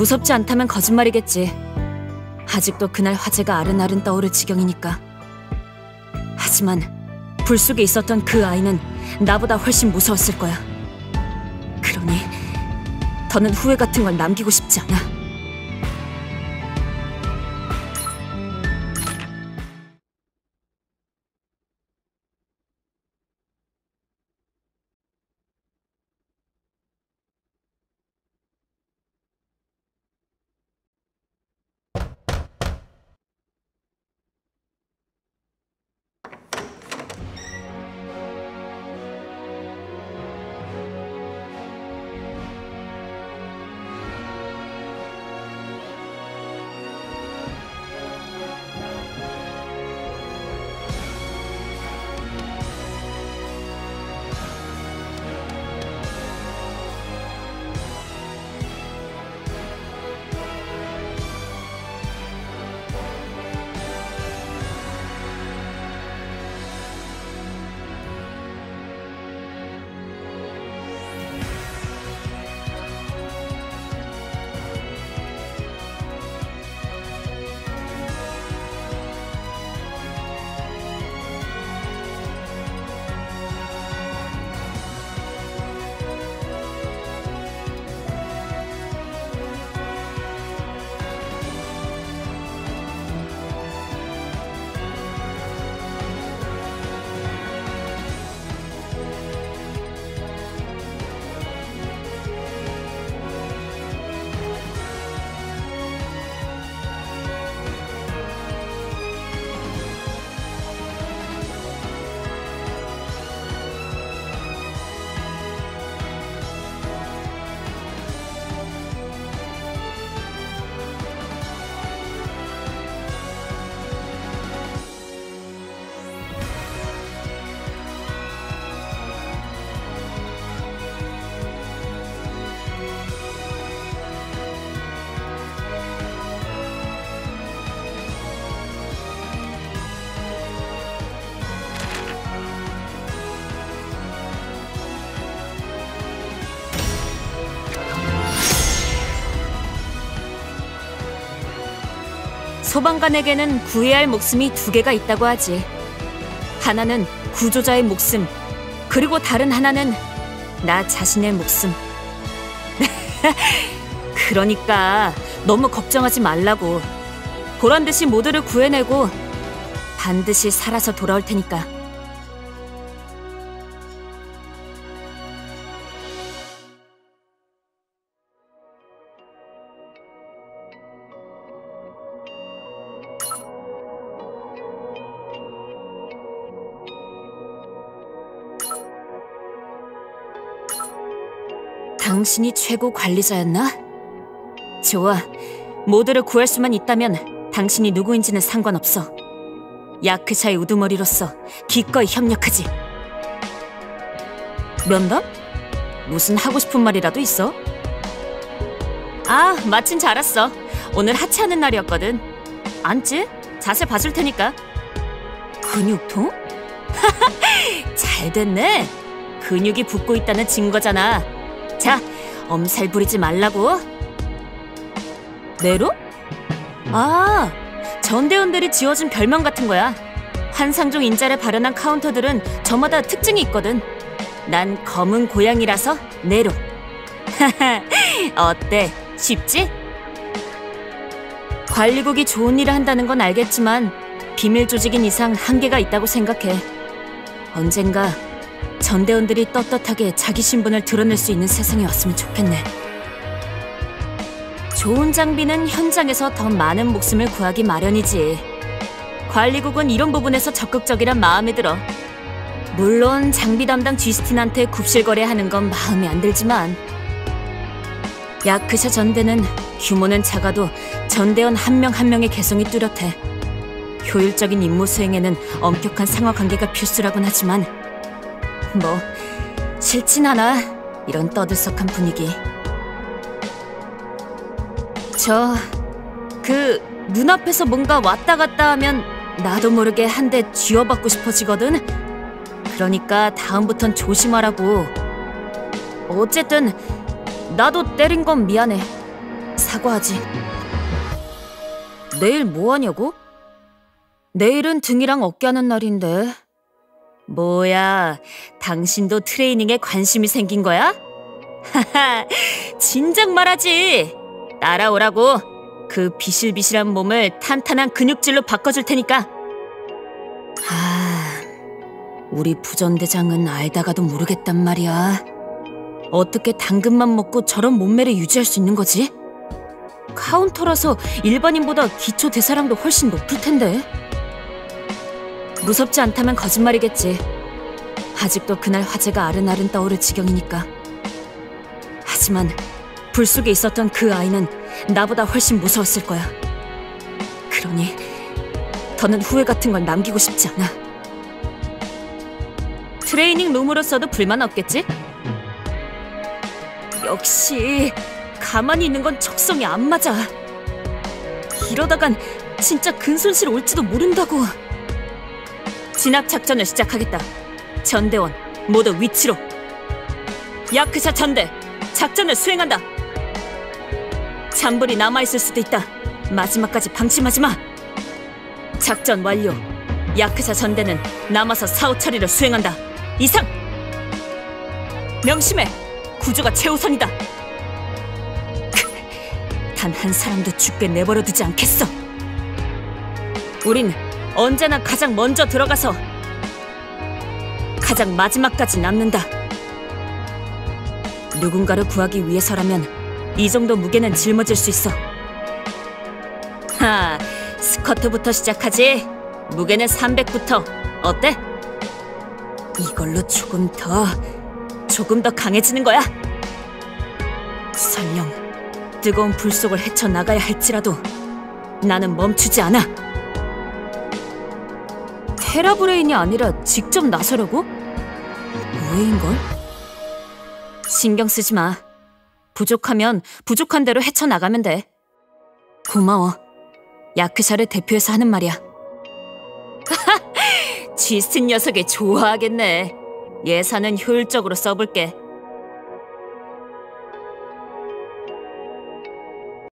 무섭지 않다면 거짓말이겠지. 아직도 그날 화재가 아른아른 떠오를 지경이니까. 하지만 불 속에 있었던 그 아이는 나보다 훨씬 무서웠을 거야. 그러니 더는 후회 같은 걸 남기고 싶지 않아. 소방관에게는 구해야 할 목숨이 2개가 있다고 하지. 하나는 구조자의 목숨, 그리고 다른 하나는 나 자신의 목숨. 그러니까 너무 걱정하지 말라고. 보란듯이 모두를 구해내고 반드시 살아서 돌아올 테니까. 당신이 최고 관리자였나? 좋아. 모두를 구할 수만 있다면 당신이 누구인지는 상관없어. 야크샤의 우두머리로서 기꺼이 협력하지. 면담? 무슨 하고 싶은 말이라도 있어? 아, 마침 잘 왔어. 오늘 하체하는 날이었거든. 앉지? 자세 봐줄 테니까. 근육통? 잘 됐네. 근육이 붙고 있다는 증거잖아. 자, 엄살 부리지 말라고. 네로? 아, 전대원들이 지어준 별명 같은 거야. 환상종 인자를 발현한 카운터들은 저마다 특징이 있거든. 난 검은 고양이라서 네로. 어때? 쉽지? 관리국이 좋은 일을 한다는 건 알겠지만 비밀 조직인 이상 한계가 있다고 생각해. 언젠가 전대원들이 떳떳하게 자기 신분을 드러낼 수 있는 세상이 왔으면 좋겠네. 좋은 장비는 현장에서 더 많은 목숨을 구하기 마련이지. 관리국은 이런 부분에서 적극적이란 마음에 들어. 물론 장비 담당 쥐스틴한테 굽실거려하는 건 마음에 안 들지만, 야크샤 전대는 규모는 작아도 전대원 한 명 한 명의 개성이 뚜렷해. 효율적인 임무 수행에는 엄격한 상하 관계가 필수라곤 하지만 뭐 싫진 않아, 이런 떠들썩한 분위기. 눈앞에서 뭔가 왔다 갔다 하면 나도 모르게 한 대 쥐어받고 싶어지거든. 그러니까 다음부턴 조심하라고. 어쨌든 나도 때린 건 미안해. 사과하지. 내일 뭐 하냐고? 내일은 등이랑 어깨 하는 날인데. 뭐야, 당신도 트레이닝에 관심이 생긴 거야? 하하, 진작 말하지. 따라오라고. 그 비실비실한 몸을 탄탄한 근육질로 바꿔줄 테니까. 우리 부전대장은 알다가도 모르겠단 말이야. 어떻게 당근만 먹고 저런 몸매를 유지할 수 있는 거지? 카운터라서 일반인보다 기초 대사량도 훨씬 높을 텐데. 무섭지 않다면 거짓말이겠지. 아직도 그날 화재가 아른아른 떠오를 지경이니까. 하지만 불 속에 있었던 그 아이는 나보다 훨씬 무서웠을 거야. 그러니 더는 후회 같은 걸 남기고 싶지 않아. 트레이닝 룸으로서도 불만 없겠지? 역시 가만히 있는 건 척성이 안 맞아. 이러다간 진짜 근손실 올지도 모른다고. 진압 작전을 시작하겠다. 전대원 모두 위치로. 야크샤 전대 작전을 수행한다. 잔불이 남아있을 수도 있다. 마지막까지 방심하지 마. 작전 완료. 야크샤 전대는 남아서 사후 처리를 수행한다. 이상! 명심해! 구조가 최우선이다. 단 한 사람도 죽게 내버려두지 않겠어. 우린 언제나 가장 먼저 들어가서 가장 마지막까지 남는다. 누군가를 구하기 위해서라면 이 정도 무게는 짊어질 수 있어. 스쿼트부터 시작하지. 무게는 300부터. 어때? 이걸로 조금 더 강해지는 거야. 설령 뜨거운 불 속을 헤쳐나가야 할지라도 나는 멈추지 않아. 테라브레인이 아니라 직접 나서려고? 의외인걸? 신경 쓰지 마. 부족하면 부족한 대로 헤쳐나가면 돼. 고마워. 야크샤를 대표해서 하는 말이야. 쥐슨 녀석이 좋아하겠네. 예산은 효율적으로 써볼게.